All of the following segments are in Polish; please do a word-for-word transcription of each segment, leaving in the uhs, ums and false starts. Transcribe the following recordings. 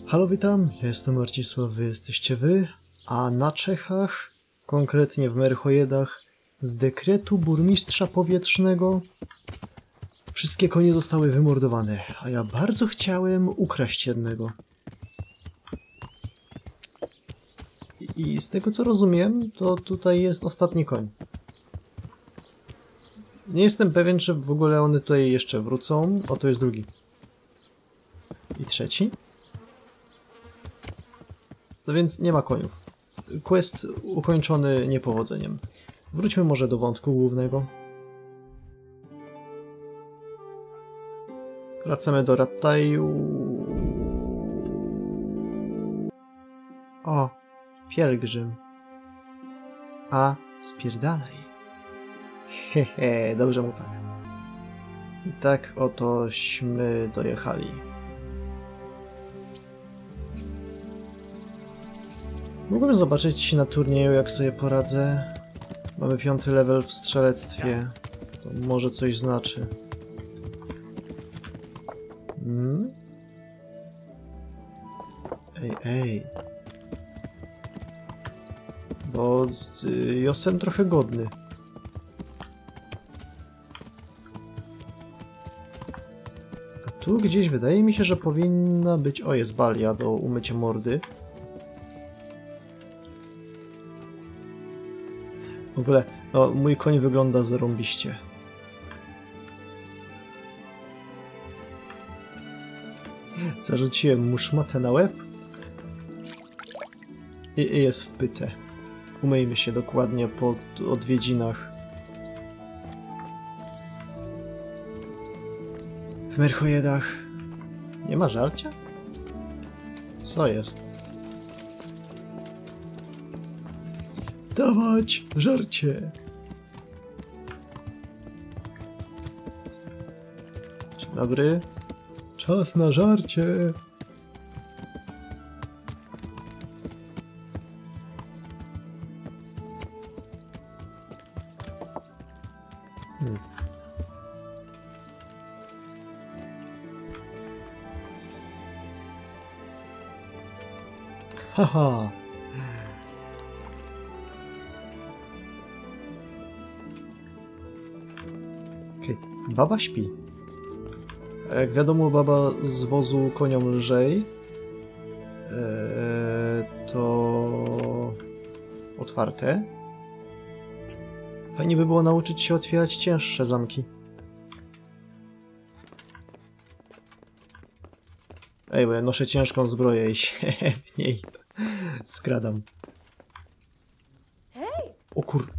Halo, witam, ja jestem Marcisław, wy jesteście wy, a na Czechach, konkretnie w Merchojedach, z dekretu burmistrza powietrznego wszystkie konie zostały wymordowane, a ja bardzo chciałem ukraść jednego. I, i z tego co rozumiem, to tutaj jest ostatni koń. Nie jestem pewien, czy w ogóle one tutaj jeszcze wrócą. O, to jest drugi. I trzeci. No więc nie ma koniów. Quest ukończony niepowodzeniem. Wróćmy może do wątku głównego. Wracamy do Rattaju. O, pielgrzym. A, spierdalaj. Hehe, dobrze mu tak. I tak otośmy dojechali. Mógłbym zobaczyć na turnieju, jak sobie poradzę. Mamy piąty level w strzelectwie. To może coś znaczy. Hmm? Ej, ej. Bo y, jestem trochę godny. A tu gdzieś wydaje mi się, że powinna być... O, jest balia do umycia mordy. W ogóle, no, mój koń wygląda zarąbiście. Zarzuciłem mu szmatę na łeb i, i jest wpyte. Umyjmy się dokładnie po odwiedzinach. W Merchojedach nie ma żarcia? Co jest? Dawać żarcie! Dzień dobry. Czas na żarcie! Hmm. Haha! Baba śpi. Jak wiadomo, baba z wozu koniom lżej. Eee, to... otwarte. Fajnie by było nauczyć się otwierać cięższe zamki. Ej, bo ja noszę ciężką zbroję i się w niej skradam. O kur...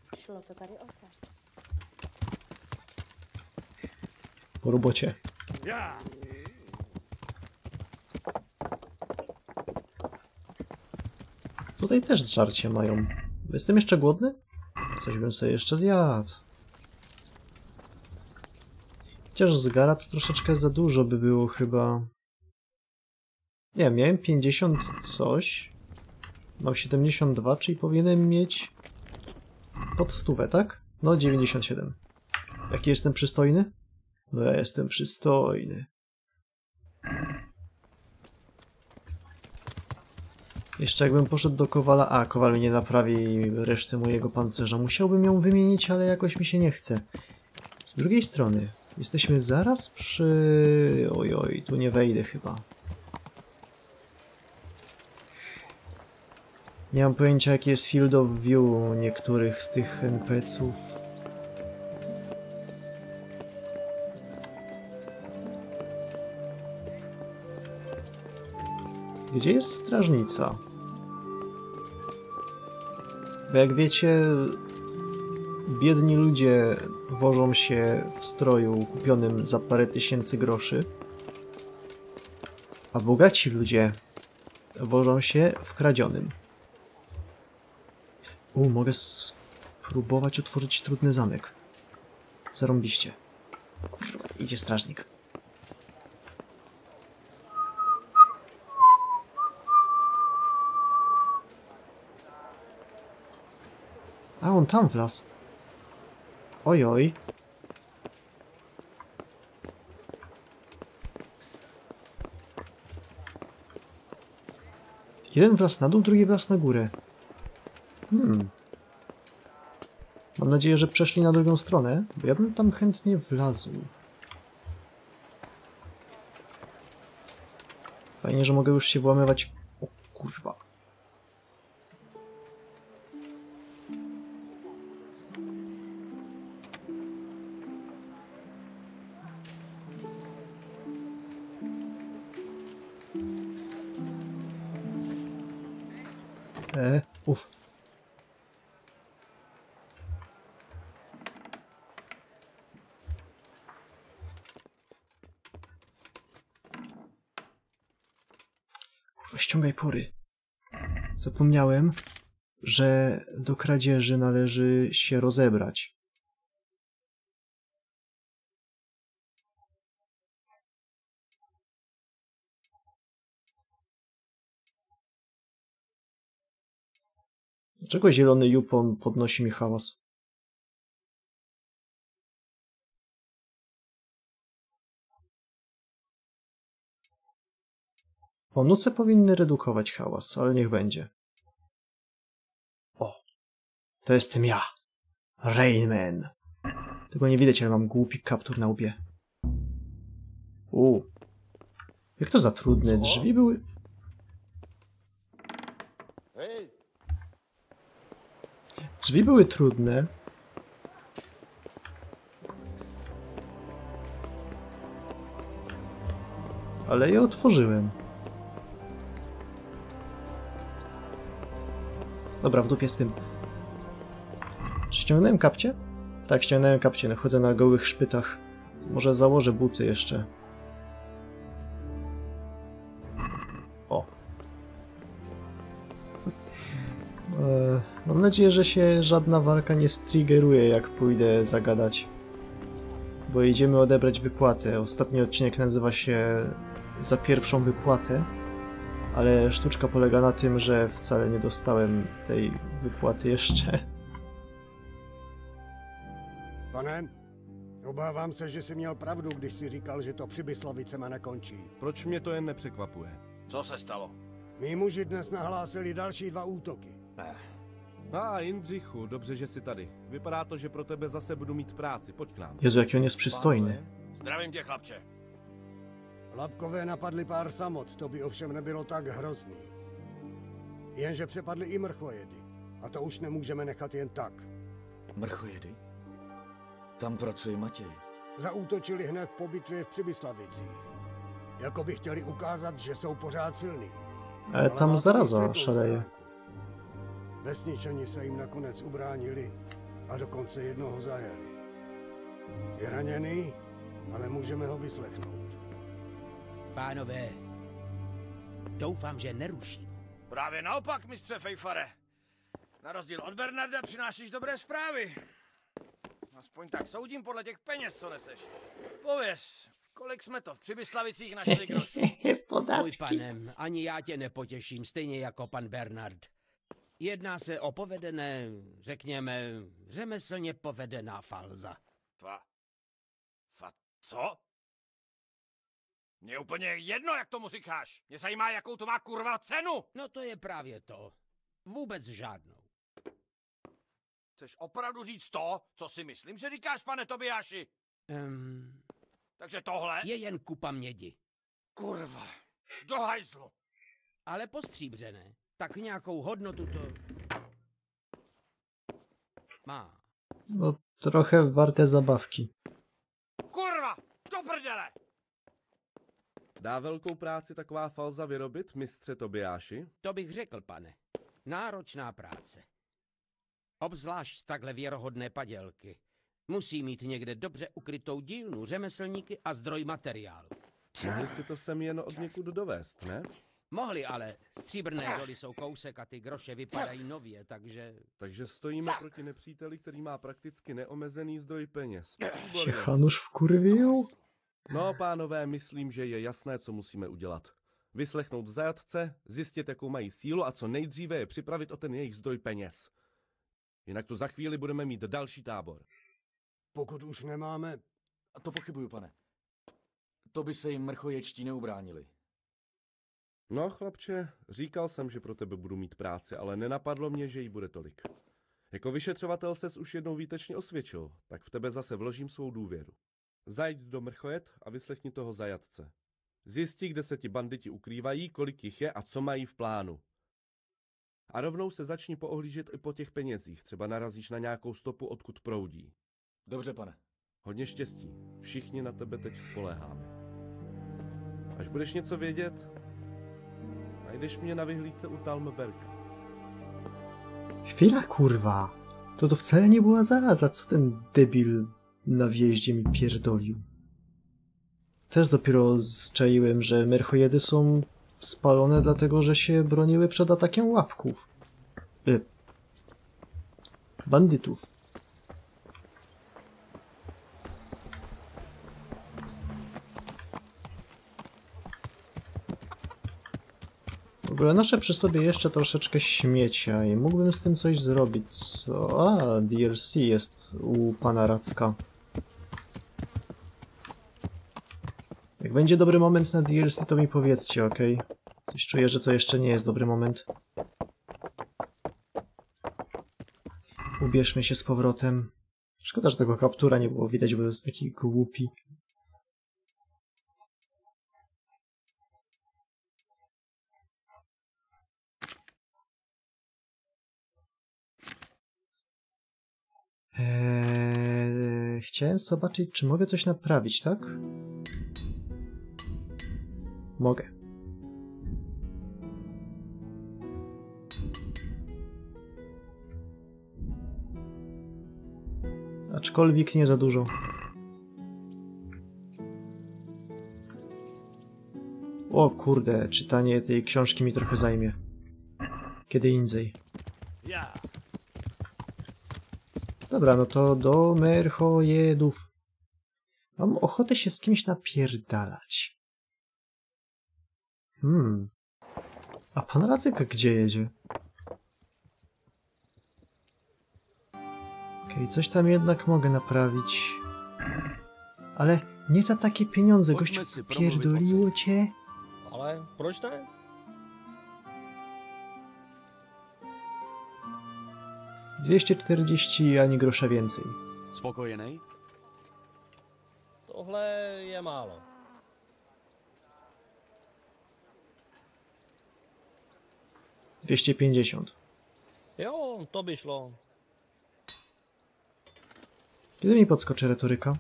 Po robocie. Tutaj też żarcie mają. Jestem jeszcze głodny? Coś bym sobie jeszcze zjadł. Chociaż zgara to troszeczkę za dużo by było chyba. Nie wiem, miałem pięćdziesiąt coś. Mam siedemdziesiąt dwa, czyli powinienem mieć pod stówę, tak? No dziewięćdziesiąt siedem. Jaki jestem przystojny? No ja jestem przystojny. Jeszcze jakbym poszedł do Kowala... A, Kowal mi nie naprawi reszty mojego pancerza. Musiałbym ją wymienić, ale jakoś mi się nie chce. Z drugiej strony, jesteśmy zaraz przy... Oj, oj, tu nie wejdę chyba. Nie mam pojęcia, jaki jest field of view niektórych z tych en pe ce ów. Gdzie jest strażnica? Bo jak wiecie, biedni ludzie wożą się w stroju kupionym za parę tysięcy groszy, a bogaci ludzie wożą się w kradzionym. U, mogę spróbować otworzyć trudny zamek. Zarąbiście. Kurwa, idzie strażnik. A, on tam wlazł. Ojoj. Jeden wlazł na dół, drugi wlazł na górę. Hmm. Mam nadzieję, że przeszli na drugą stronę, bo ja bym tam chętnie wlazł. Fajnie, że mogę już się włamywać w... O kurwa. E, uf. Kurwa, ściągaj pory. Zapomniałem, że do kradzieży należy się rozebrać. Dlaczego zielony jupon podnosi mi hałas? Onuce powinny redukować hałas, ale niech będzie. O, to jestem ja, Rainman. Tego nie widać, ale mam głupi kaptur na łbie. U, jak to za trudne? Drzwi były... Drzwi były trudne. Ale je otworzyłem. Dobra, w dupie z tym. Ściągnąłem kapcie? Tak, ściągnąłem kapcie. No, chodzę na gołych szpytach. Może założę buty jeszcze. O. Eee, mam nadzieję, że się żadna walka nie striggeruje, jak pójdę zagadać. Bo idziemy odebrać wypłatę. Ostatni odcinek nazywa się Za pierwszą wypłatę. Ale sztuczka polega na tym, że wcale nie dostałem tej wypłaty jeszcze. Pane, obávám se, že jsi měl pravdu, když jsi říkal, že to při Byslavicema nekončí. Proč mě to jen nepřekvapuje? Co se stalo? Mí muži dnes nahlásili další dva útoky. Eh, A, Jindřichu, dobře, že jsi tady. Vypadá to, že pro tebe zase budu mít práci. Pojď k nám. Jezu, jaki on jest przystojny. Pánové, zdravím tě, chlapče. Lapkové napadli pár samot, to by ovšem nebylo tak hrozný. Jenže přepadli i mrchojedy. A to už nemůžeme nechat jen tak. Mrchojedy? Tam pracuje Matěj. Zaútočili hned po bitvě v Přibyslavicích. Jako by chtěli ukázat, že jsou pořád silní. Ale tam má to i zaraza světlou szaleje. stránku. Vesničani se jim nakonec ubránili a dokonce jednoho zajeli. Je raněný, ale můžeme ho vyslechnout. Pánové, doufám, že neruším. Právě naopak, mistře Fejfare. Na rozdíl od Bernarda přinášíš dobré zprávy. Aspoň tak soudím podle těch peněz, co neseš. Pověz, kolik jsme to v Přibyslavicích našli grošů? Můj panem, ani já tě nepotěším, stejně jako pan Bernard. Jedná se o povedené, řekněme, řemeslně povedená falza. Fa... Fa... co? Mně je úplně jedno, jak tomu říkáš. Mě zajímá, jakou to má kurva cenu. No to je právě to. Vůbec žádnou. Chceš opravdu říct to, co si myslím, že říkáš, pane Tobiáši? Um, Takže tohle... je jen kupa mědi. Kurva, do hajzlu. Ale postříbřené, tak nějakou hodnotu to má. No, trochę warte zabawki. Kurva, do prdele. Dá velkou práci taková falza vyrobit, mistře Tobiáši? To bych řekl, pane. Náročná práce. Obzvlášť takhle věrohodné padělky. Musí mít někde dobře ukrytou dílnu, řemeslníky a zdroj materiálu. Mohli si to sem jen od někud dovést, ne? Mohli, ale stříbrné doly jsou kousek a ty groše vypadají nově, takže... Takže stojíme proti nepříteli, který má prakticky neomezený zdroj peněz. Się Výborně. Hanusz wkurwił? No, pánové, myslím, že je jasné, co musíme udělat. Vyslechnout zajatce, zjistit, jakou mají sílu a co nejdříve je připravit o ten jejich zdroj peněz. Jinak tu za chvíli budeme mít další tábor. Pokud už nemáme... A to pochybuju, pane. To by se jim mrchoječtí neubránili. No, chlapče, říkal jsem, že pro tebe budu mít práci, ale nenapadlo mě, že jí bude tolik. Jako vyšetřovatel ses už jednou výtečně osvědčil, tak v tebe zase vložím svou důvěru. Zajď do Mrchojet a vyslechni toho zajatce. Zjistí, kde se ti banditi ukrývají, kolik jich je a co mají v plánu. A rovnou se začni poohlížet i po těch penězích, třeba narazíš na nějakou stopu, odkud proudí. Dobře, pane. Hodně štěstí, všichni na tebe teď spoléháme. Až budeš něco vědět, najdeš mě na vyhlídce u Talmberka. Chwila, kurwa. To to wcale nie była zaraza, co ten debil na wjeździe mi pierdolił. Też dopiero zczaiłem, że merchojedy są spalone dlatego, że się broniły przed atakiem łapków. Y bandytów. W ogóle noszę przy sobie jeszcze troszeczkę śmiecia i mógłbym z tym coś zrobić. Co? A, D L C jest u pana Racka. Jak będzie dobry moment na D L C, to mi powiedzcie, ok? Coś czuję, że to jeszcze nie jest dobry moment. Ubierzmy się z powrotem. Szkoda, że tego kaptura nie było widać, bo jest taki głupi. Eee, chciałem zobaczyć, czy mogę coś naprawić, tak? Mogę. Aczkolwiek nie za dużo. O kurde, czytanie tej książki mi trochę zajmie. Kiedy indziej. Dobra, no to do merchojedów. Mam ochotę się z kimś napierdalać. Hmm. A pan Racek gdzie jedzie? Okej, okay, coś tam jednak mogę naprawić. Ale nie za takie pieniądze, gościu, pierdoliło cię? Ale proč ne? dwieście czterdzieści ani grosza więcej. Spokojený? Tohle je málo. dwieście pięćdziesiąt. Jo, to by šlo. Kiedy mi podskoczy retoryka?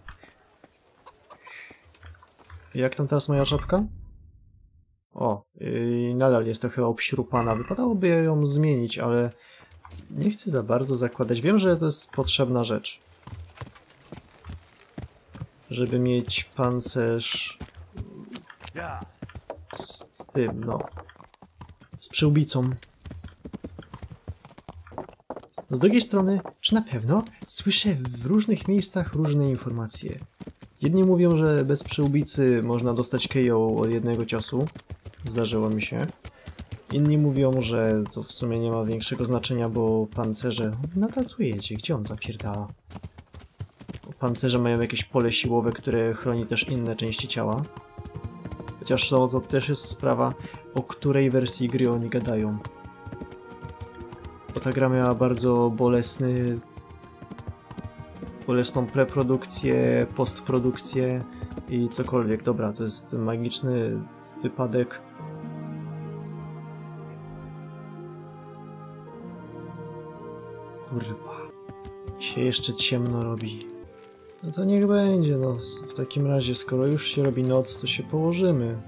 Jak tam teraz moja czapka? O, yy, nadal jest trochę obśrupana. Wypadałoby ją zmienić, ale nie chcę za bardzo zakładać. Wiem, że to jest potrzebna rzecz. Żeby mieć pancerz z tym, no. Z przyłbicą. Z drugiej strony, czy na pewno słyszę w różnych miejscach różne informacje. Jedni mówią, że bez przyłbicy można dostać K O od jednego ciosu. Zdarzyło mi się. Inni mówią, że to w sumie nie ma większego znaczenia, bo pancerze... Nadal tu jedzie, gdzie on zapierdala? Pancerze mają jakieś pole siłowe, które chroni też inne części ciała. Chociaż to, to też jest sprawa, o której wersji gry oni gadają. Bo ta gra miała bardzo bolesny... bolesną preprodukcję, postprodukcję i cokolwiek. Dobra, to jest magiczny wypadek. Kurwa. Się jeszcze ciemno robi. No to niech będzie, no. W takim razie, skoro już się robi noc, to się położymy.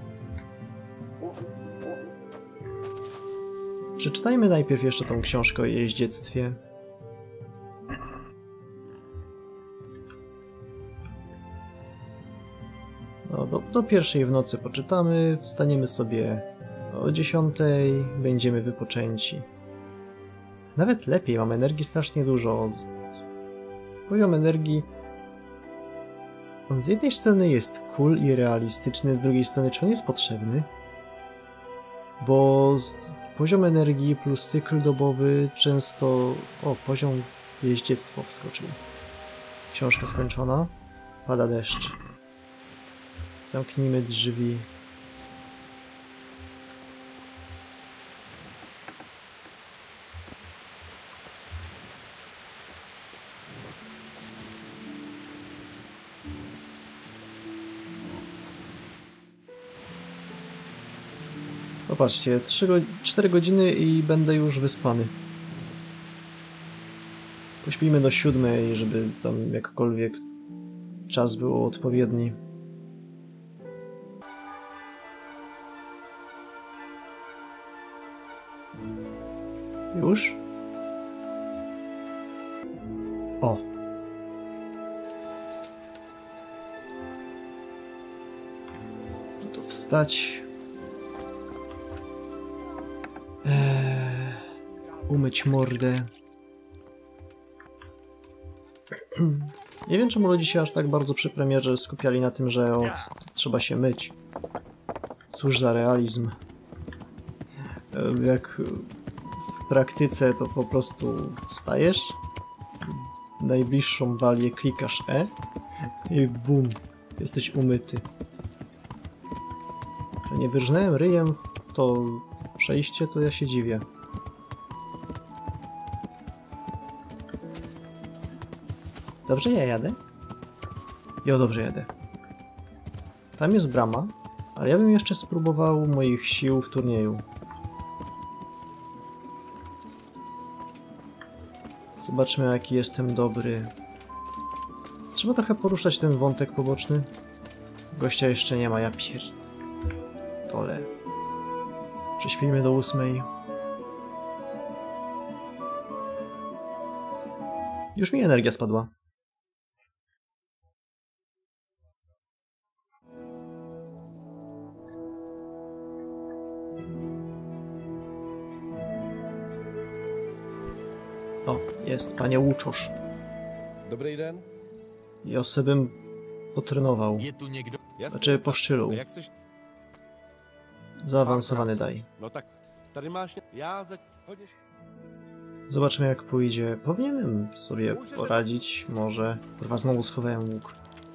Przeczytajmy najpierw jeszcze tą książkę o jeździectwie. No, do, do pierwszej w nocy poczytamy, wstaniemy sobie o dziesiątej, będziemy wypoczęci. Nawet lepiej, mam energii strasznie dużo. Poziom energii... On z jednej strony jest cool i realistyczny, z drugiej strony czy on jest potrzebny? Bo poziom energii plus cykl dobowy często... O, poziom jeździectwo wskoczył. Książka skończona. Pada deszcz. Zamknijmy drzwi. Popatrzcie, cztery godziny i będę już wyspany. Pośpijmy do siódmej, żeby tam jakkolwiek czas był odpowiedni. Już? O! No to wstać. Eee, umyć mordę. Nie wiem, czemu ludzie się aż tak bardzo przy premierze skupiali na tym, że o, trzeba się myć. Cóż za realizm. Jak w praktyce to po prostu wstajesz, najbliższą balię klikasz E i bum, jesteś umyty. Że nie wyrżnąłem ryjem w to przejście, to ja się dziwię. Dobrze ja jadę? Jo, dobrze jadę. Tam jest brama, ale ja bym jeszcze spróbował moich sił w turnieju. Zobaczmy, jaki jestem dobry. Trzeba trochę poruszać ten wątek poboczny. Gościa jeszcze nie ma, ja pier... Tole. Prześpijmy do ósmej. Już mi energia spadła. O, jest, panie Łuczosz. Dobrý den. Ja se bym potrenował. Je tu někdo? Znaczy poszczylu. Jak chceš? Zaawansowany daj. No tak, tady máš... Já za... Hodíš? Zobaczmy, jak pójdzie. Powinienem sobie poradzić, może. Kurwa, znowu schowałem łuk.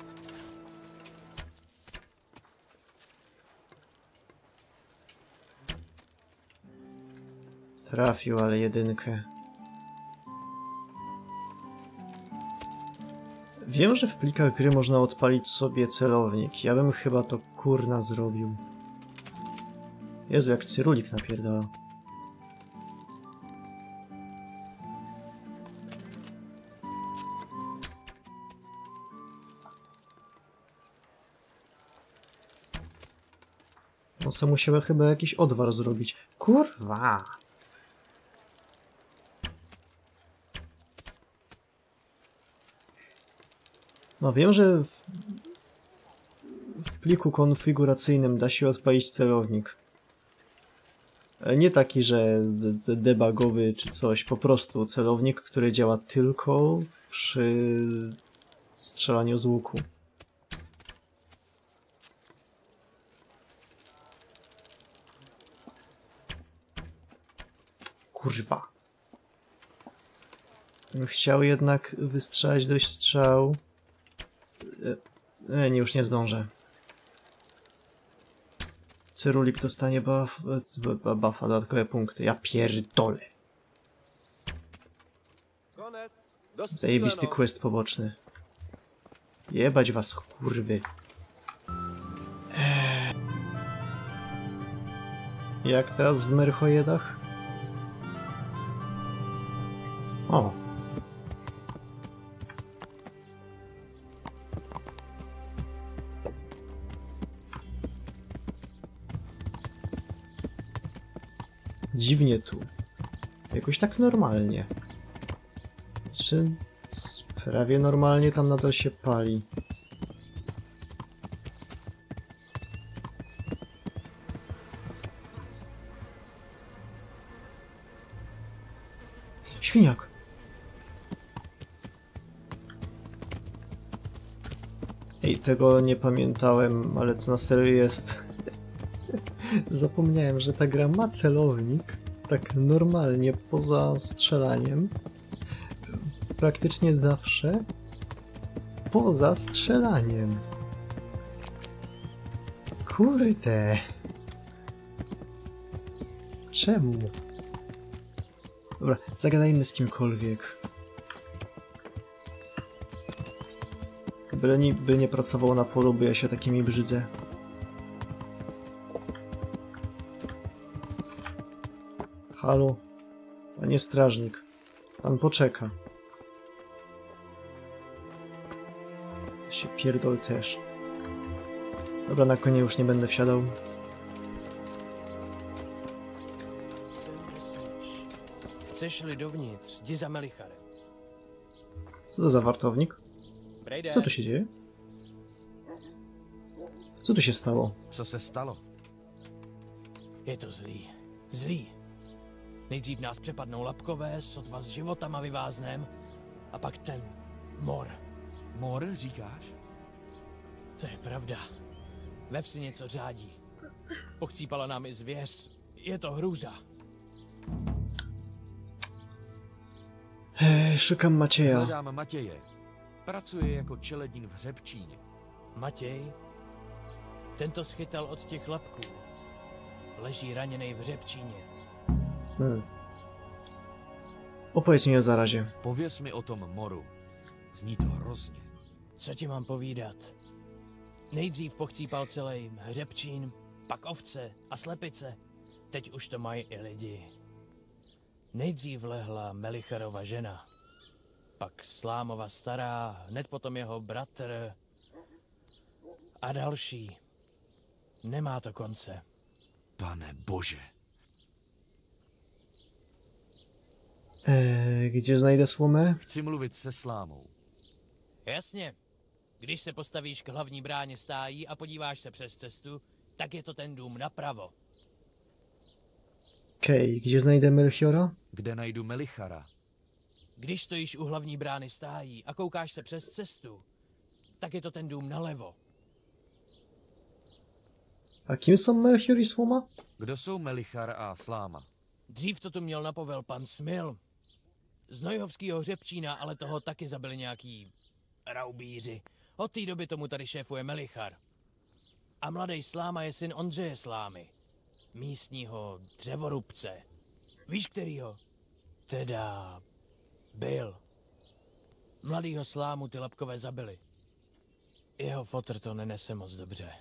Trafił, ale jedynkę. Wiem, że w plikach gry można odpalić sobie celownik. Ja bym chyba to kurna zrobił. Jezu, jak cyrulik napierdala. No se musiała chyba jakiś odwar zrobić. Kurwa! No wiem, że w, w pliku konfiguracyjnym da się odpalić celownik. Ale nie taki, że de debugowy czy coś, po prostu celownik, który działa tylko przy strzelaniu z łuku. Kurwa. Chciał jednak wystrzelać dość strzał. E, nie, już nie zdążę. Cyrulik dostanie buff, buffa, dodatkowe punkty. Ja pierdolę. Konec. Zajebisty quest poboczny. Jebać was, kurwy. Eee. Jak teraz w Merchojedach? O. Dziwnie tu. Jakoś tak normalnie. Czy prawie normalnie tam nadal się pali? Świniak! Ej, tego nie pamiętałem, ale to na serio jest. Zapomniałem, że ta gra ma celownik, tak normalnie, poza strzelaniem. Praktycznie zawsze poza strzelaniem. Kurde. Czemu? Dobra, zagadajmy z kimkolwiek. Byle niby nie pracowało na polu, bo ja się takimi brzydzę. Halo? Panie strażnik. Pan poczeka. To się pierdol też. Dobra, na konie już nie będę wsiadał. Chceš-li dovnitř, jdi za Melicharem. Co to za wartownik? Brejde. Co tu się dzieje? Co tu się stało? Co se stalo? Je to zlý. Zlý. Nejdřív nás přepadnou lapkové, sotva s životama vyváznem, a pak ten mor. Mor, říkáš? To je pravda. Ve vsi něco řádí. Pochcípala nám i zvěř. Je to hrůza. Eee, szukam Macieja. Hledám Matěje. Pracuje jako čeledín v Hřebčíně. Matěj? Tento schytal od těch lapků. Leží raněnej v Hřebčíně. Hmm. Opowiedz mi o zarazie. Pověz mi o tom moru. Zní to hrozně. Co ti mám povídat? Nejdřív pochcípal celý Hřebčín, pak ovce a slepice. Teď už to mají i lidi. Nejdřív lehla Melicharova žena, pak Slámova stará, hned potom jeho bratr a další. Nemá to konce. Pane bože. Eee, gdzie znajdę słomę? Chci mluvit se Slámou. Jasně. Když se postavíš k hlavní bráně stájí a podíváš se přes cestu, tak je to ten dům napravo. Okej, okay, gdzie znajdę Melchiora? Kde najdu Melichara? Když stojíš u hlavní brány stájí a koukáš se přes cestu, tak je to ten dům nalevo. A kim są Melchior i słoma? Kdo jsou Melichar a Sláma? Dřív to tu měl na povel pan Smil. Z Nojhovskýho Hřebčína, ale toho taky zabili nějaký raubíři. Od té doby tomu tady šéfuje Melichar. A mladý Sláma je syn Ondřeje Slámy. Místního dřevorubce. Víš kterýho? Teda... byl. Mladýho Slámu ty lapkové zabili. Jeho fotr to nenese moc dobře.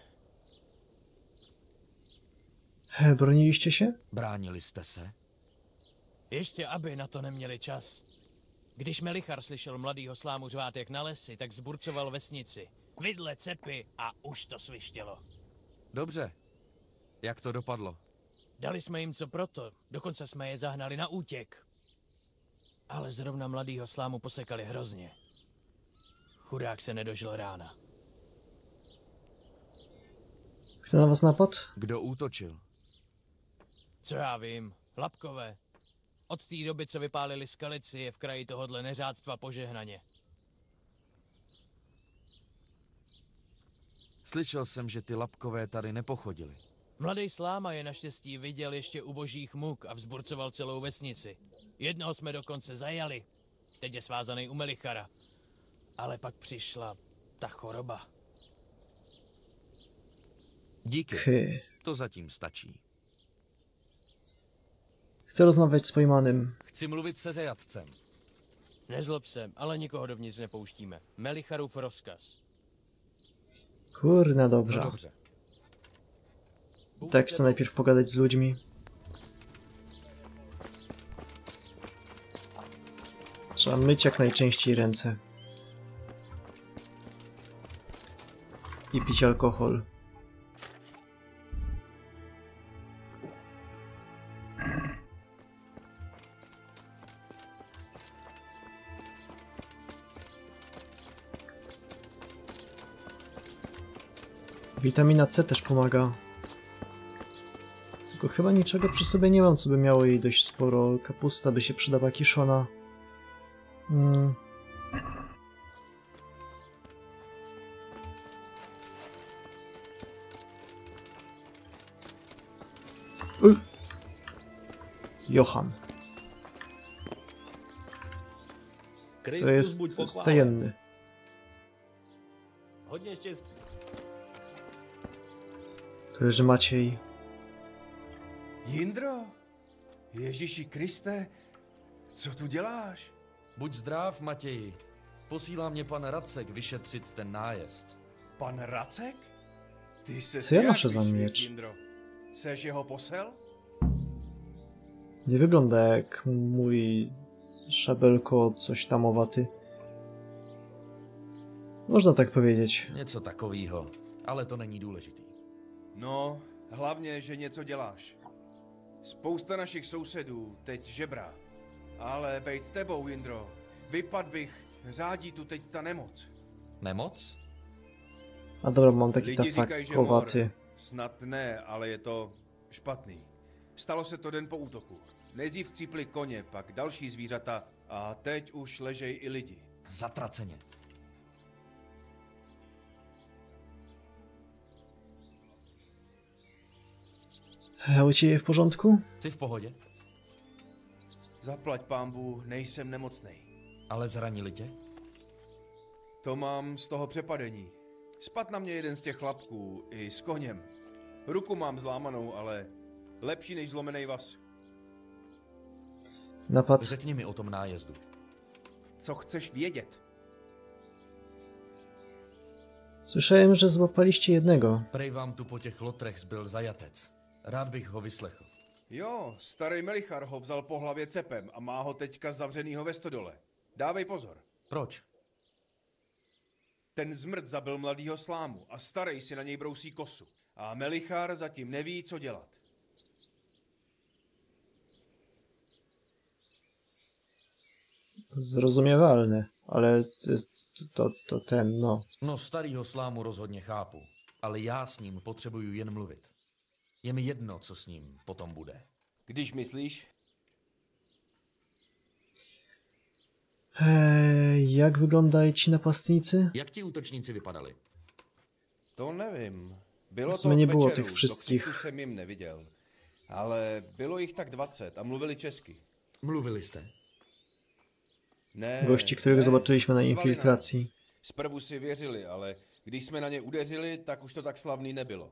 He, broniliście się? Bránili jste se? Ještě aby na to neměli čas. Když Melichar slyšel mladýho Slámu řvát jak na lesy, tak zburcoval vesnici. Vidle, cepy a už to svištělo. Dobře. Jak to dopadlo? Dali jsme jim co proto, dokonce jsme je zahnali na útěk. Ale zrovna mladýho Slámu posekali hrozně. Chudák se nedožil rána. Kto na was napadł? Kdo útočil? Co já vím, lapkové. Od té doby, co vypálili skalici, je v kraji tohodle neřádstva požehnaně. Slyšel jsem, že ty lapkové tady nepochodili. Mladý Sláma je naštěstí viděl ještě u božích muk a vzburcoval celou vesnici. Jednoho jsme dokonce zajali. Teď je svázaný u Melichara. Ale pak přišla ta choroba. Díky. Hy. To zatím stačí. Chcę rozmawiać z pojmanym. Chci mluvit se zajatcem. Nezlob se, ale nikoho dovnitř nepouštíme. Melicharův rozkaz. Kurna, No dobra. dobře. Tak chcę najpierw pogadać z ludźmi. Trzeba myć jak najczęściej ręce. I pić alkohol. Witamina C też pomaga. Tylko chyba niczego przy sobie nie mam, co by miało jej dość sporo. Kapusta by się przydała kiszona. Hmm. Y. Johan. To jest stajenny. Hodně štěstí. To leży Maciej. Jindro, Ježíši Kriste, co tu děláš? Buď zdrav, Matěji. Posílá mě pan Racek vyšetřit ten nájezd. Pan Racek? Ty se Co ja jak noszę za vyšvět, miecz? Jindro? Seš jeho posel? Nie wygląda jak mój szabelko coś tamowaty. Można tak powiedzieć. Něco takovýho, ale to není důležitý. No, hlavně, že něco děláš. Spousta našich sousedů teď žebrá. Ale bejt tebou, Jindro, vypad bych, řádí tu teď ta nemoc. Nemoc? A dobra, mam taki Lidi říkají, že mor. tasakowaty. Snad ne, ale je to špatný. Stalo se to den po útoku. Nejdřív chcípli koně, pak další zvířata a teď už ležej i lidi. Zatraceně. A u ciebie w porządku? Jsi v pohodě? Zaplať pámbu, nejsem nemocnej. Ale zranili tě? To mám z toho přepadení. Spad na mě jeden z těch chlapků, i s koněm. Ruku mám zlámanou, ale lepší než zlomený vaz. Napad. Řekni mi o tom nájezdu. Co chceš vědět? Słyszałem, że złapaliście jednego. Prej vám tu po těch lotrech zbyl zajatec. Rád bych ho vyslechl. Jo, starý Melichar ho vzal po hlavě cepem a má ho teďka zavřenýho ve stodole. Dávej pozor. Proč? Ten zmrt zabil mladýho slámu a starý si na něj brousí kosu. A Melichar zatím neví, co dělat. Zrozumiewalne, ale to, to, to ten, no. No, starýho slámu rozhodně chápu, ale já s ním potřebuju jen mluvit. Je mi jedno, co s ním potom bude. Když myslíš? Eee, jak vyglądají ci napastníci? Jak ti útočníci vypadali? To nevím. Bylo Jsme to nie od było večeru, tych wszystkich. do ksichtu jsem jim neviděl. Ale bylo jich tak dvacet a mluvili česky. Mluvili jste? Ne, Gości, których ne, zobaczyliśmy na zvali infiltracji. nás. Zprvu si věřili, ale když jsme na ně udeřili, tak už to tak slavný nebylo.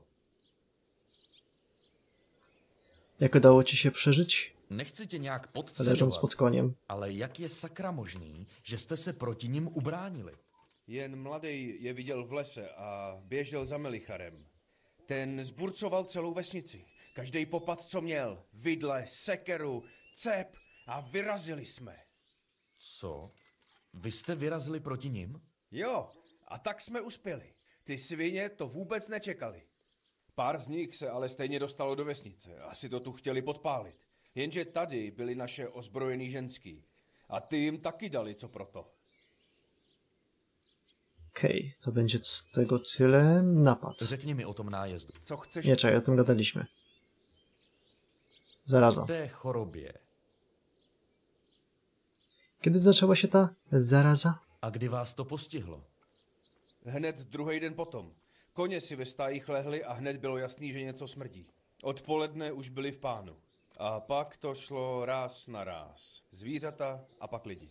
Jak udało ci się przeżyć? Nechci tě nějak Leżąc podceňovat, pod koniem. ale jak je sakra možný, že jste se proti nim ubránili? Jen mladý je viděl v lese a běžel za Melicharem. Ten zburcoval celou vesnici. Každý popad, co měl. Vidle, sekeru, cep a vyrazili jsme. Co? Vy jste vyrazili proti nim? Jo, a tak jsme uspěli. Ty svině to vůbec nečekali. Pár z nich se ale stejně dostalo do vesnice. Asi to tu chtěli podpálit. Jenže tady byly naše ozbrojený ženský. A ty jim taky dali co proto. Okej, okay, to będzie z tego tyle. Napad. Řekni mi o tom nájezdu. Co chceš? Nie, czekaj, o tym gadaliśmy. Zaraza. Té chorobě. Kiedy zaczęła się ta zaraza? A kdy vás to postihlo? Hned druhý den potom. Koně si ve stájích lehli a hned bylo jasný, že něco smrdí. Odpoledne už byli v pánu. A pak to šlo ráz na ráz. Zvířata a pak lidi.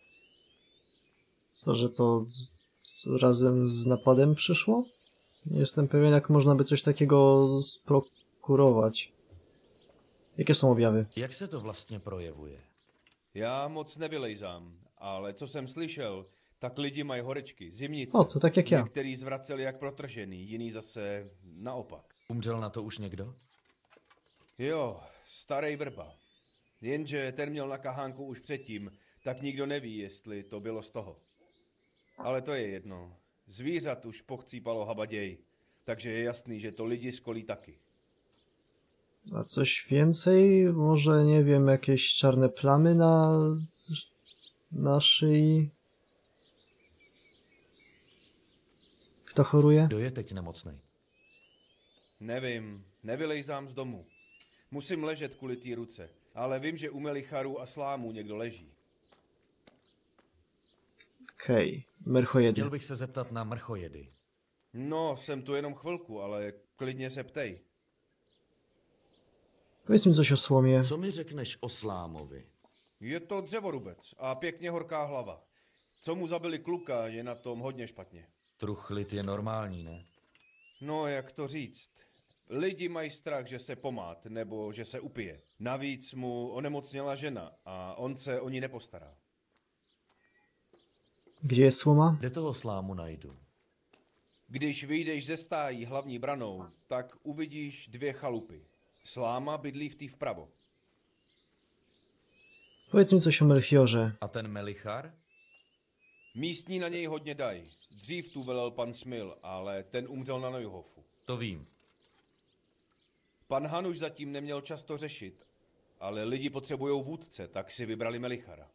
Co, że to razem z napadem przyszło? Nie jestem pewien, jak można by coś takiego sprokurować. Jakie są objawy? Jak se to vlastně projevuje? Já moc nevylejzám, ale co jsem slyšel, tak lidi mají horečky, zimnice. O, to tak jak já. Některý zvraceli jak protržený, jiný zase naopak. Umřel na to už někdo? Jo, starý vrba. Jenže ten měl na kahánku už předtím, tak nikdo neví, jestli to bylo z toho. Ale to je jedno. Zvířat už pochcípalo habaděj, takže je jasný, že to lidi skolí taky. A coś więcej? Może, nie wiem, jakieś czarne plamy na, na szyi? Kto choruje? Kdo je teď nemocnej? Nevím, nevylejzám z domu. Musím ležet kvůli té ruce, ale vím, že u Melicharu a Slámu někdo leží. Okej, okay. Merchojedy. Chtěl bych se zeptat na mrchojedy. No, jsem tu jenom chvilku, ale klidně se ptej. Powiedz mi coś o słomie. Co mi řekneš o Slámovi? Je to dřevorubec a pěkně horká hlava. Co mu zabili kluka, je na tom hodně špatně. Truchlit je normální, ne? No, jak to říct? Lidi mají strach, že se pomát nebo že se upije. Navíc mu onemocněla žena a on se o ní nepostará. Gdzie jest słoma? Kde toho Slámu najdu? Když vyjdeš ze stájí hlavní branou, tak uvidíš dvě chalupy. Sláma bydlí v té vpravo. Powiedz mi coś o Melchiorze. A ten Melichar? Místní na něj hodně dají. Dřív tu velel pan Smil, ale ten umřel na Neuhofu. To vím. Pan Hanuš zatím neměl čas to řešit, ale lidi potřebují vůdce, tak si vybrali Melichara.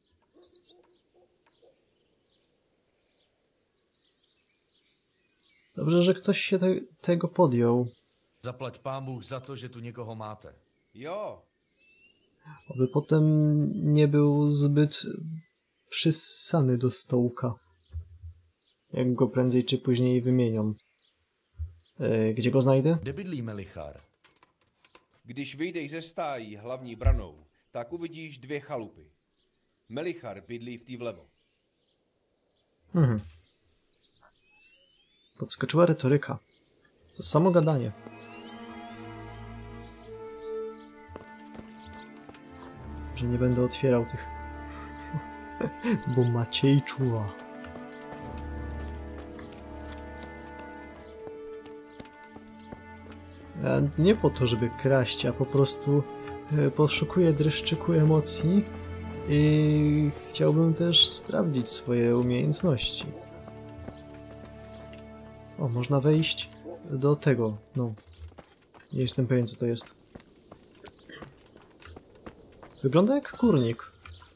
Dobrze, że ktoś się te, tego podjął. Zaplať pán Bůh za to, že tu někoho máte. Jo, Aby potem nie był zbyt przyssany do stołka. Jak go prędzej czy później wymienią. E, gdzie go znajdę? Kde bydlí Melichar? když vyjdeš ze stájí hlavní branou, tak uvidíš dvě chalupy. Melichar bydlí v té vlevo. Mhm. Podskoczyła retoryka. To samo gadanie. Że nie będę otwierał tych... Bo Maciej czuła. Ja nie po to, żeby kraść, a po prostu e, poszukuję dreszczyku emocji i chciałbym też sprawdzić swoje umiejętności. O, można wejść do tego, no. Nie jestem pewien, co to jest. Wygląda jak kurnik.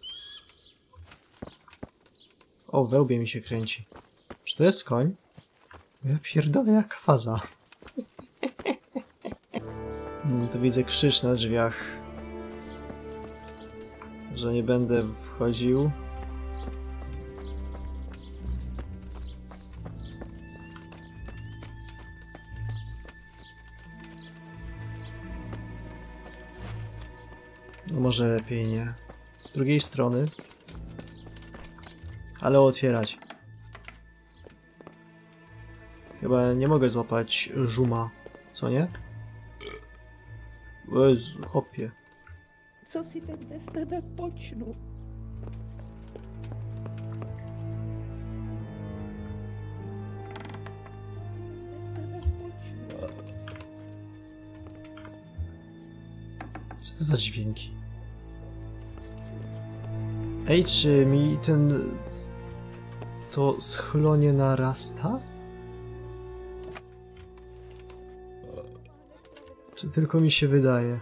O, wełbie mi się kręci. Czy to jest koń? Ja pierdolę jak faza. No, to widzę krzyż na drzwiach. Że nie będę wchodził. No może lepiej nie. Z drugiej strony. Ale otwierać. Chyba nie mogę złapać żuma. Co nie? Jezu, hopie. Co si teď bez tebe počnu? Co si teď bez tebe počnu? Co to za dźwięki? Ej, czy mi ten... to schlonie narasta? Czy tylko mi się wydaje?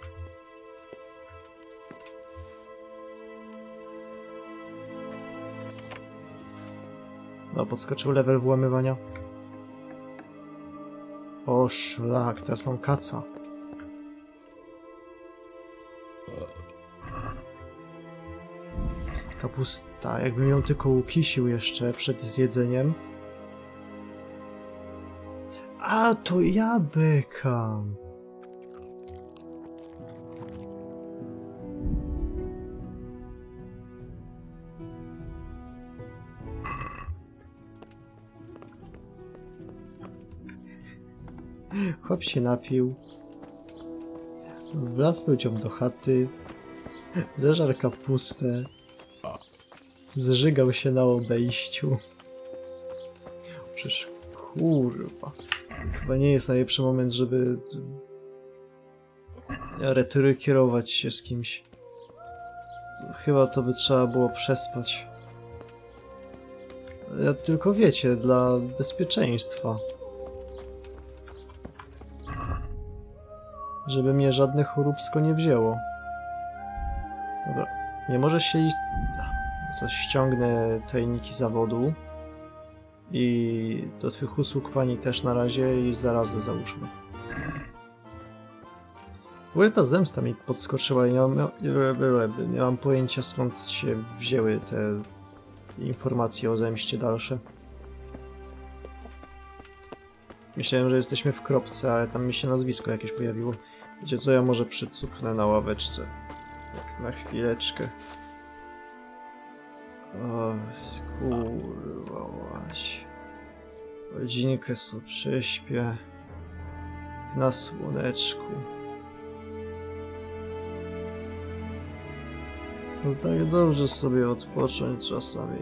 No, podskoczył level włamywania. O szlak, teraz mam kaca. Kapusta, jakbym ją tylko ukisił jeszcze przed zjedzeniem. A, to ja bekam. Chłop się napił. Wlazł ludziom do chaty. Zeżarł kapustę. Zżygał się na obejściu. Przecież kurwa. Chyba nie jest najlepszy moment, żeby retory kierować się z kimś. Chyba to by trzeba było przespać. Ja tylko wiecie, dla bezpieczeństwa. Żeby mnie żadne choróbsko nie wzięło. Dobra. Nie możesz się iść... To ściągnę tajniki zawodu. I do twych usług pani też na razie i zarazę załóżmy. W ogóle ta zemsta mi podskoczyła i nie mam, nie mam pojęcia skąd się wzięły te informacje o zemście dalsze. Myślałem, że jesteśmy w kropce, ale tam mi się nazwisko jakieś pojawiło. Wiecie co, ja może przycupnę na ławeczce. Tak na chwileczkę. O, kurwa łać. Godzinkę sobie prześpię. Na słoneczku. No tak dobrze sobie odpocząć czasami.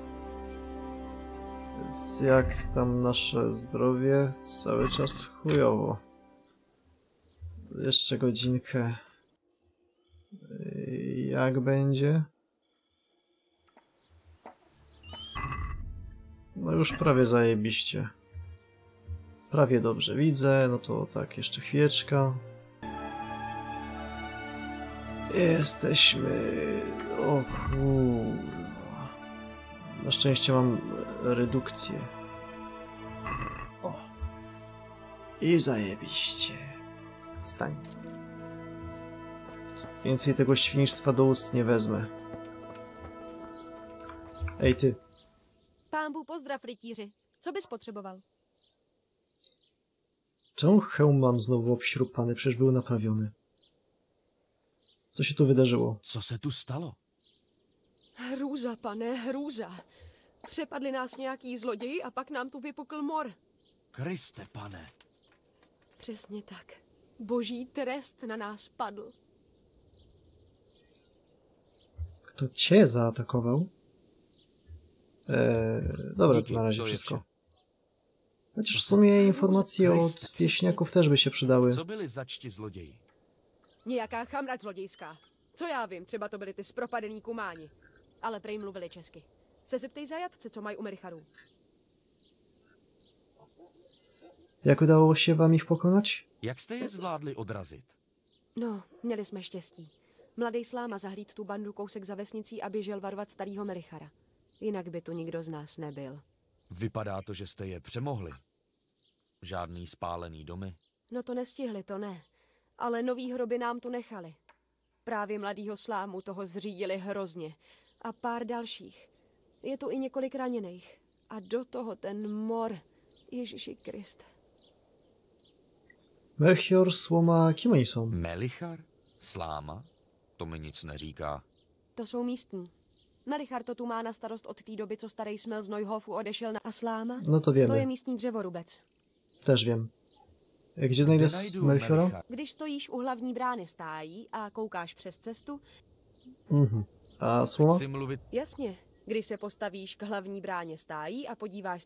Więc jak tam nasze zdrowie? Cały czas chujowo. Jeszcze godzinkę. jak będzie. No już prawie zajebiście. Prawie dobrze widzę, no to tak, jeszcze chwileczka. Jesteśmy... O kurwa. Na szczęście mam redukcję. O. I zajebiście. Stań. Więcej tego świństwa do ust nie wezmę. Ej ty. Pán pozdrav, rytíři. Co bys potřeboval? Czemu hełm mam znowu obśrupany? Przecież był naprawiony. Co się tu wydarzyło? Co se tu stalo? Hrůza, pane, hrůza. Přepadli nás nějaký zloději a pak nám tu vypukl mor. Kriste, pane. Přesně tak. Boží trest na nás padl. Kto cię zaatakował? Eee, dobra, Díky, to na razie to je wszystko. vše. Chociaż w sumie informacje od Kriste. wieśniaków też by się przydały. Co byli začti zloději? Nějaká chamrať zlodějská. Co já vím, třeba to byli ty zpropadený kumáni. Ale prej mluvili česky. Se zeptej zajatce, co mají u Mericharů. Jak udało się wam ich pokonać? Jak jste je zvládli odrazit? No, měli jsme štěstí. Mladý sláma zahlíd tu bandu kousek za vesnicí a běžel varovat starýho Merichara. Jinak by tu nikdo z nás nebyl. Vypadá to, že jste je přemohli. Žádný spálený domy. No to nestihli, to ne. Ale nový hroby nám tu nechali. Právě mladýho slámu toho zřídili hrozně. A pár dalších. Je tu i několik raněných. A do toho ten mor. Ježiši Krist. Melchior, Słoma, kim oni są? Melichar? Sláma? To mi nic neříká. To jsou místní. Melichar to tu má na starost od té doby, co starý Smel z Neuhofu odešel na Asláma. No to wiemy. To je místní dřevorubec. Też wiem. Gdzie znajdę Kde najdu Melchiora? Melichara? Když stojíš u hlavní brány stájí a koukáš přes cestu, Mhm. A Słoma? Chci mluvit... jasně, když se postavíš k hlavní bráně stájí a podíváš,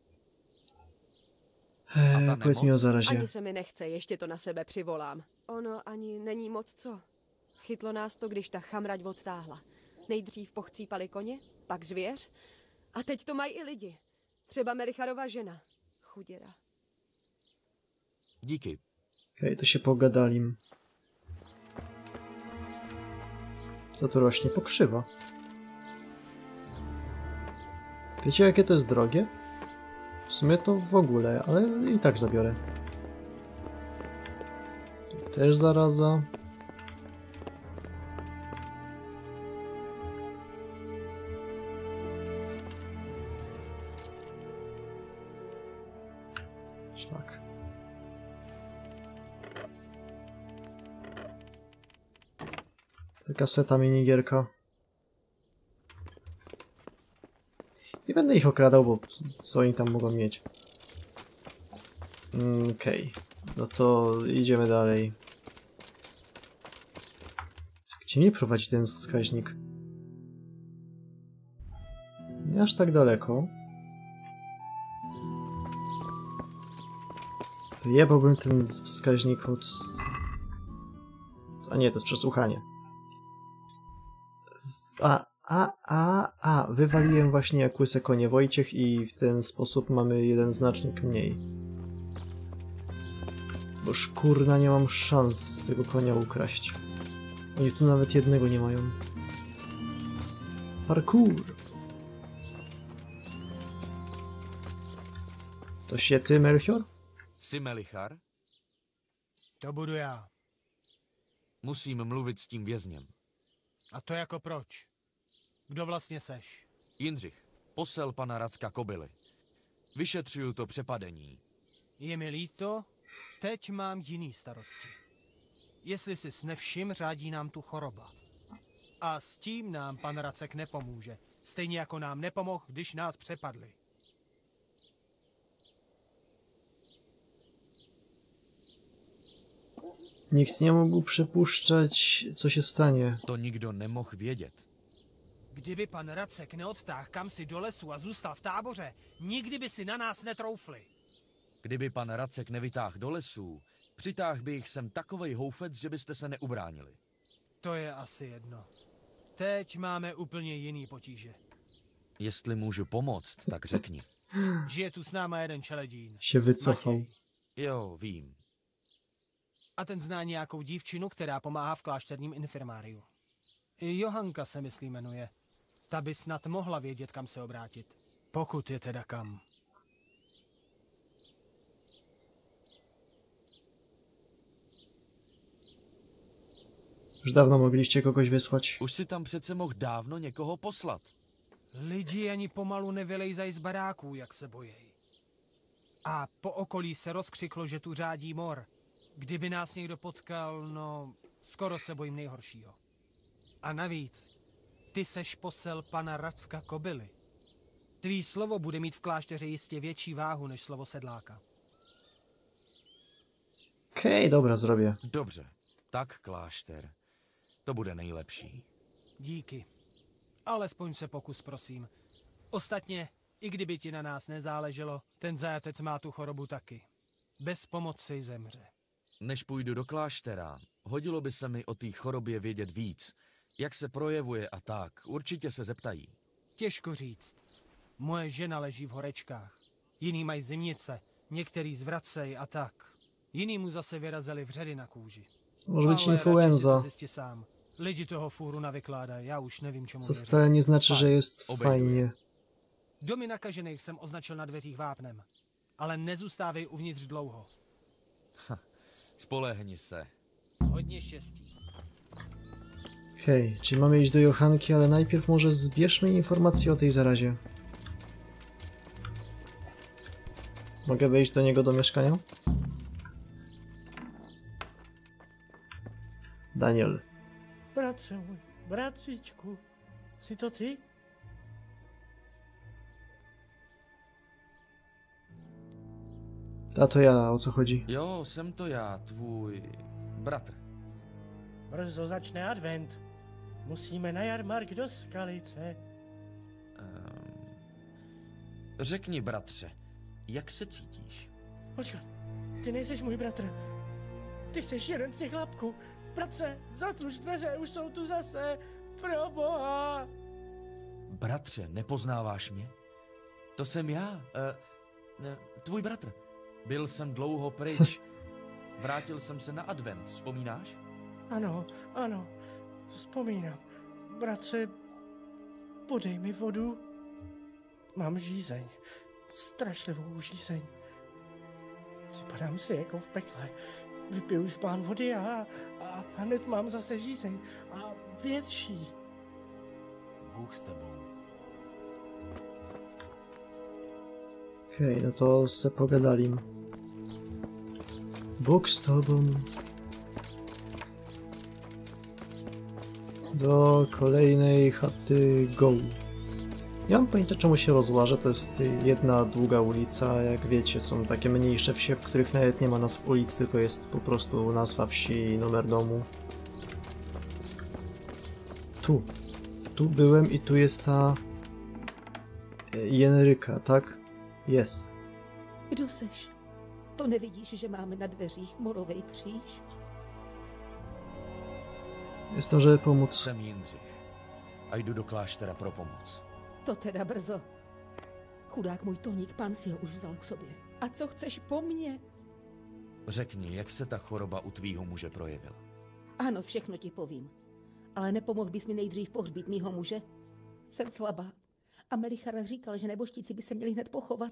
Eee, ta powiedz mi o nemoc? zarazie. ani se mi nechce, ještě to na sebe přivolám. Ono ani není moc co. Chytlo nás to, když ta chamrať odtáhla. Nejdřív pochcípali koně, pak zvěř a teď to mají i lidi. Třeba Mericharova žena. Chuděra. Díky. Okej, to się pogadali. Co tu rośnie? Pokrzywa. Wiecie, jakie to jest drogie? W sumie to w ogóle, ale i tak zabiorę. Tu też zaraza. Szlak. Kaseta minigierka. Nie będę ich okradał, bo co oni tam mogą mieć. Mm, Okej, okay. No to idziemy dalej. Gdzie mnie prowadzi ten wskaźnik? Nie aż tak daleko. Jebałbym ten wskaźnik od... A nie, to jest przesłuchanie. A, a, a, a, wywaliłem właśnie jak łyse konie Wojciech i w ten sposób mamy jeden znacznik mniej. Boż kurna, nie mam szans z tego konia ukraść. Oni tu nawet jednego nie mają. Parkour! To się ty, Melchior? Jsi Melichar? To budu já. Musím mluvit s tím vězněm. A to jako proč? Kdo vlastně seš? Jindřich, posel pana Racka kobily. Vyšetřuju to přepadení. Je mi líto, teď mám jiný starosti. Jestli jsi nevšim, řádí nám tu choroba. A s tím nám pan Racek nepomůže. Stejně jako nám nepomohl, když nás přepadli. Nikt nie mógł przypuszczać, co się stanie. To nikdo nemohl vědět. Kdyby pan Racek neodtáhl kam si do lesu a zůstal v táboře, nikdy by si na nás netroufli. Kdyby pan Racek nevytáhl do lesů, přitáhl by jich sem takovej houfec, že byste se neubránili. To je asi jedno. Teď máme úplně jiný potíže. Jestli můžu pomoct, tak řekni. Žije tu s náma jeden čeledín. Się wycofał. Matěj. Jo, vím. A ten zná nějakou dívčinu, která pomáhá v klášterním infirmáriu. Johanka se myslí jmenuje. Ta by snad mohla vědět, kam se obrátit. Pokud je teda kam. Już dawno mogliście kogoś wysłać. Už si tam přece mohl dávno někoho poslat. Lidi ani pomalu nevylejzají z baráků, jak se bojejí. A po okolí se rozkřiklo, že tu řádí mor. Kdyby nás někdo potkal, no, skoro se bojím nejhoršího. A navíc, ty seš posel pana Racka Kobily. Tvý slovo bude mít v klášteře jistě větší váhu než slovo sedláka. Okej, okay, dobra, zrobię. Dobře, tak klášter. To bude nejlepší. Díky. Alespoň se pokus, prosím. Ostatně, i kdyby ti na nás nezáleželo, ten zajatec má tu chorobu taky. Bez pomoci zemře. Než půjdu do kláštera, hodilo by se mi o té chorobě vědět víc. Jak se projevuje a tak, určitě se zeptají. Těžko říct. Moje žena leží v horečkách. Jiný mají zimnice, některý zvracej a tak. Jiný mu zase vyrazili vředy na kůži. Może być Ale influenza. radši si to zjistě sám. Lidi toho fůru navykládají, já už nevím, čemu Co věřit. wcale nie znaczy, że jest Obejduję. fajnie. Domy nakažených jsem označil na dveřích vápnem. Ale nezůstávej uvnitř dlouho. Spolehni se. Hodně štěstí. Hej, czyli mamy iść do Johanki, ale najpierw może zbierzmy informacje o tej zarazie. Mogę wejść do niego do mieszkania? Daniel. Bratře můj, bratříčku, jsi to ty? A to ja, o co chodzi? Jo, jsem to já, tvůj bratr. Brzo začne advent. Musíme na jarmark do Skalice. Um, řekni, bratře, jak se cítíš? Počkat, ty nejseš můj bratr. Ty jsi jeden z těch chlapků. Bratře, zatluž dveře, už jsou tu zase. Proboha. Bratře, nepoznáváš mě? To jsem já, uh, ne, tvůj bratr. Byl jsem dlouho pryč. Vrátil jsem se na advent, vzpomínáš? Ano, ano, vzpomínám. Bratře, podej mi vodu. Mám žízeň, strašlivou žízeň. Připadám si jako v pekle. Vypiju špán vody a, a hned mám zase žízeň. A větší. Bůh s tebou. Hej, no to se pogadali. Bóg z tobą. Do kolejnej chaty go. Nie mam pojęcia, czemu się rozłażę, to jest jedna długa ulica, jak wiecie, są takie mniejsze wsie, w których nawet nie ma nazw ulic, tylko jest po prostu nazwa wsi i numer domu. Tu. Tu byłem i tu jest ta... Jenryka, tak? Jest. Kdo seš? To nevidíš, že máme na dveřích morovej kříž? Jestem, żeby pomóc. Jsem Jindřich a jdu do kláštera pro pomoc. To teda brzo. Chudák můj Toník, pán si ho už vzal k sobě. A co chceš po mně? Řekni, jak se ta choroba u tvýho muže projevila? Ano, všechno ti povím. Ale nepomohl bys mi nejdřív pohřbít mýho muže? Jsem slabá. A Melichar říkal, že neboštíci by se měli hned pochovat.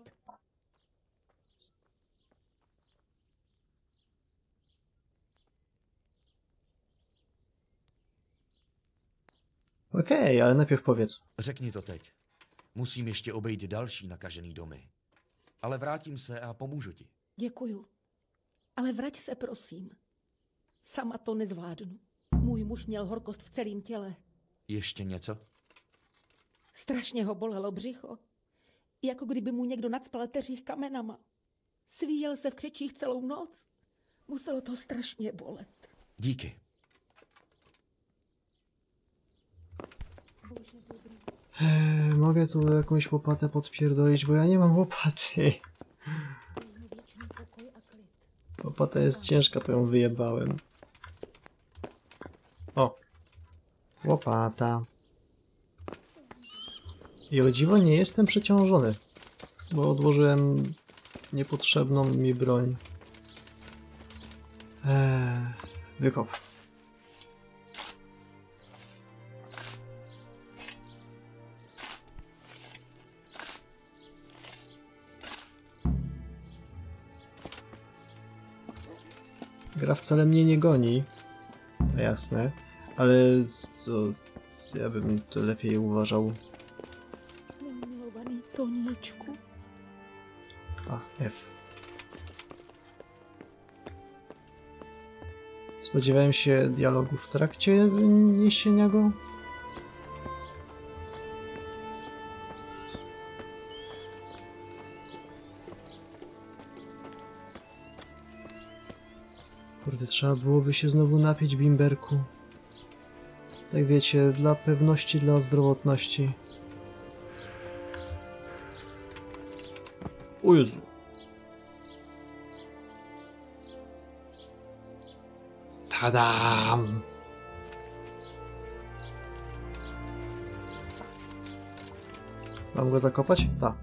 Okej, okay, ale najpierw powiedz. Řekni to teď. Musím ještě obejít další nakažený domy. Ale vrátím se a pomůžu ti. Děkuju. Ale vrať se, prosím. Sama to nezvládnu. Můj muž měl horkost v celém těle. Ještě něco? Strašně ho bolelo břicho. Jako kdyby mu někdo nacpal teřích kamenama. Svíjel se v křečích celou noc. Muselo to strašně bolet. Díky. Eee, mogę tu jakąś łopatę podpierdolić, bo ja nie mam łopaty. Łopata jest ciężka, to ją wyjebałem. O! Łopata. I o dziwo nie jestem przeciążony, bo odłożyłem niepotrzebną mi broń. Eee, wykop. Gra wcale mnie nie goni, no jasne, ale co, ja bym to lepiej uważał. Mój milowany Tonieczku. A, F. Spodziewałem się dialogu w trakcie niesienia go. Kurde, trzeba byłoby się znowu napić bimberku. Tak wiecie, dla pewności, dla zdrowotności. O Jezu. Tadam! Mam go zakopać? Tak.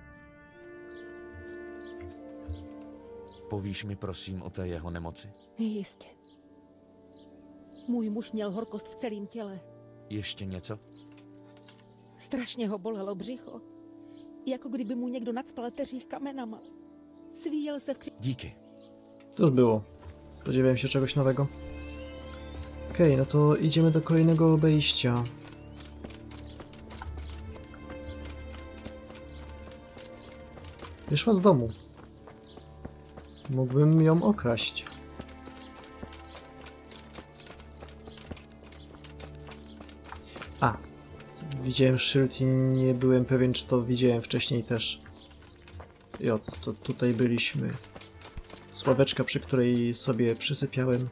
Povíš mi prosím o té jeho nemoci? Jistě. Můj muž měl horkost v celém těle. Ještě něco? Strašně ho bolelo břicho. Jako kdyby mu někdo nacpal teřích kamenama. Svíjel se v kři... Díky. To już było. Spodziewałem się czegoś nowego. Okej, okay, no to idziemy do kolejnego obejścia. Wyszła z domu. Mógłbym ją okraść. A, widziałem szyld i nie byłem pewien, czy to widziałem wcześniej też. Jo, to, to tutaj byliśmy. Sławeczka, przy której sobie przysypiałem.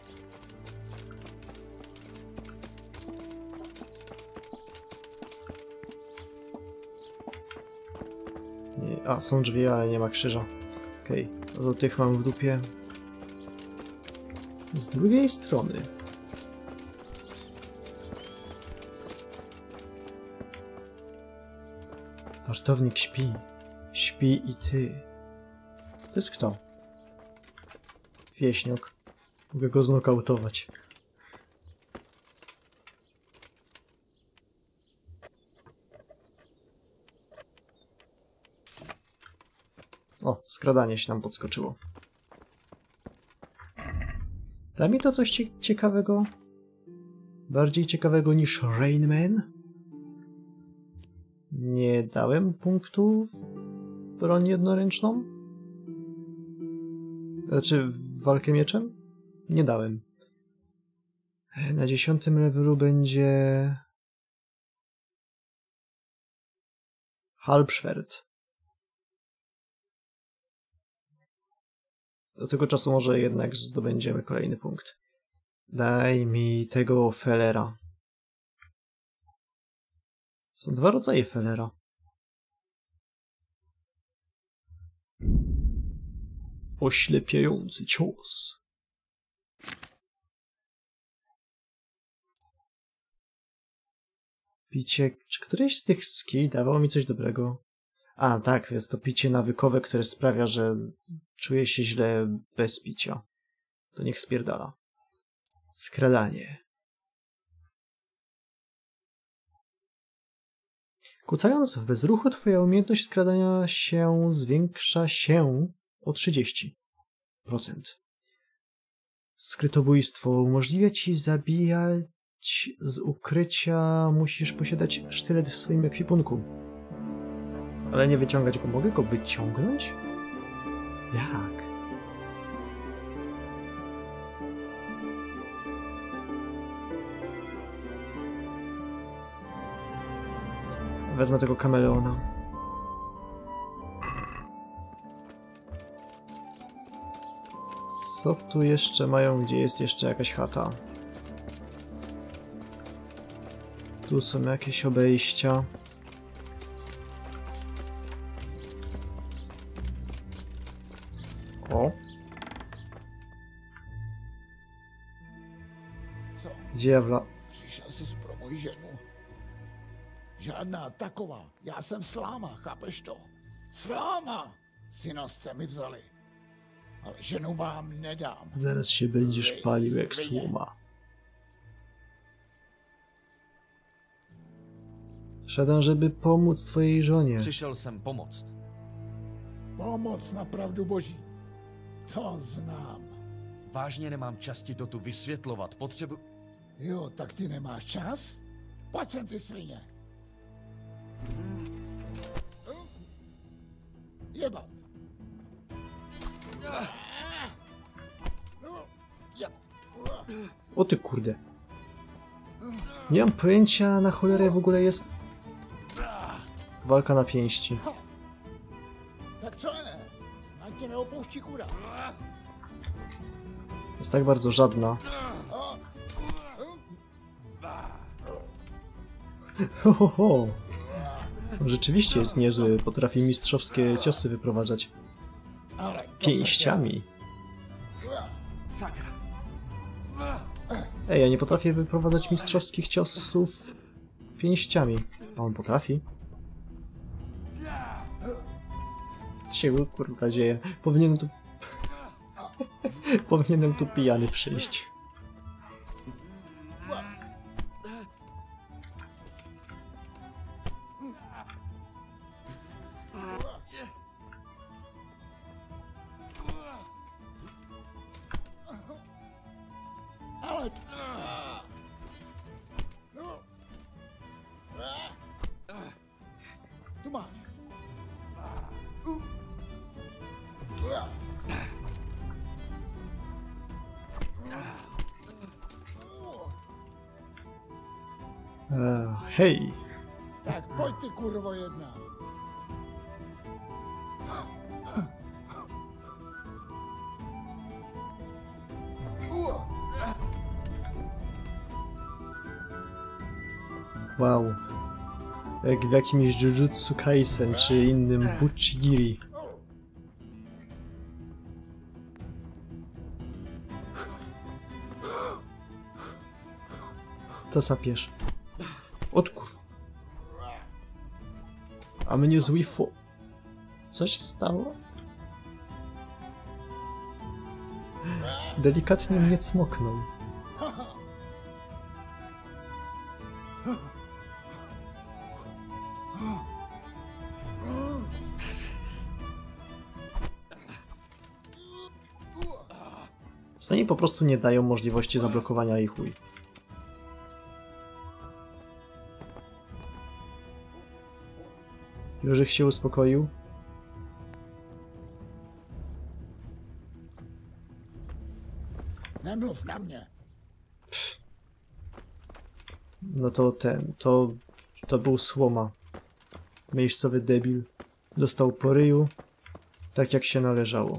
Nie, a, są drzwi, ale nie ma krzyża. Okej, okay. Do tych mam w dupie. Z drugiej strony. Wartownik śpi. Śpi i ty. To jest kto? Wieśniok. Mogę go znokautować. O, skradanie się nam podskoczyło. Da mi to coś cie ciekawego? Bardziej ciekawego niż Rain Man? Nie dałem punktów w broń jednoręczną? Znaczy w walkę mieczem? Nie dałem. Na dziesiątym levelu będzie... Halbschwert. Do tego czasu może jednak zdobędziemy kolejny punkt. Daj mi tego felera. Są dwa rodzaje felera. Oślepiający cios. Picie... Czy któryś z tych skill dawał mi coś dobrego? A, tak, jest to picie nawykowe, które sprawia, że czuję się źle bez picia. To niech spierdala. Skradanie. Kucając w bezruchu, twoja umiejętność skradania się zwiększa się o trzydzieści procent. Skrytobójstwo umożliwia ci zabijać z ukrycia. Musisz posiadać sztylet w swoim ekwipunku. Ale nie wyciągać go. Mogę go wyciągnąć? Jak? Wezmę tego kameleona. Co tu jeszcze mają? Gdzie jest jeszcze jakaś chata? Tu są jakieś obejścia. O. Co? Gdzie ja wla... Přišel jsi pro moji ženu. Žádná taková. Já jsem sláma, chápeš to? Sláma! Syna jste mi vzali. Ale ženu vám nedám. Zaraz się będziesz palił jak słoma. Szedłem, żeby pomóc twojej żonie. Přišel jsem pomoct. Pomoc na pravdu boží. To znám. Vážně nemám čas ti to tu vysvětlovat. Potřebu... Jo, tak ty nemáš čas? Pojď sem, ty svině. Jebat. O ty kurde. Nie mam pojęcia, na cholerę w ogóle jest walka na pięści. Tak co je? Snad tě neopouští kura. Jest tak bardzo żadna. Ho, ho, ho. Rzeczywiście jest niezły, potrafi mistrzowskie ciosy wyprowadzać pięściami. Ej, ja nie potrafię wyprowadzać mistrzowskich ciosów pięściami. A on potrafi. Co się kurwa dzieje? Powinienem tu... Powinienem tu pijany przyjść. Tu máš. Uh, hej. Tak pojď ty kurvo jedna. Wow. Jak w jakimś Jujutsu Kaisen czy innym Buchigiri. Co sapiesz? Odkurw. A mnie z Wi-Fi. Co się stało? Delikatnie mnie cmoknął. Stanie po prostu nie dają możliwości zablokowania ich chuj. Już się uspokoił. Nemluv na mnie. No to ten, to, to był Słoma. Miejscowy debil. Dostał po ryju, tak jak się należało.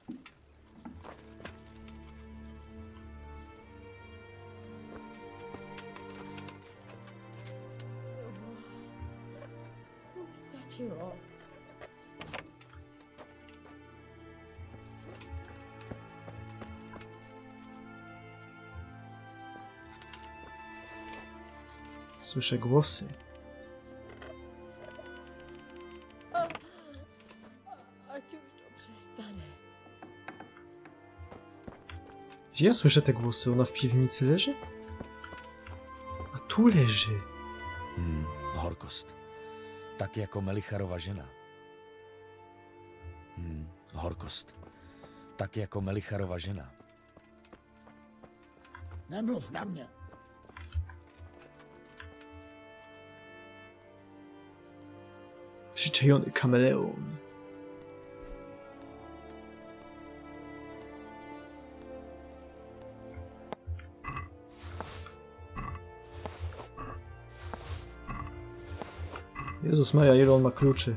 Stačilo. Słyszę głosy. A, ať už to přestane. Gdzie ja słyszę te głosy? Ona w piwnicy leży? A tu leży. Hmm, horkost. Tak jako Melicharova žena. Hmm, horkost. Tak jako Melicharova žena. Nemluv na mě. Przyczajony kameleon. Jezus Maria, ile on ma kluczy.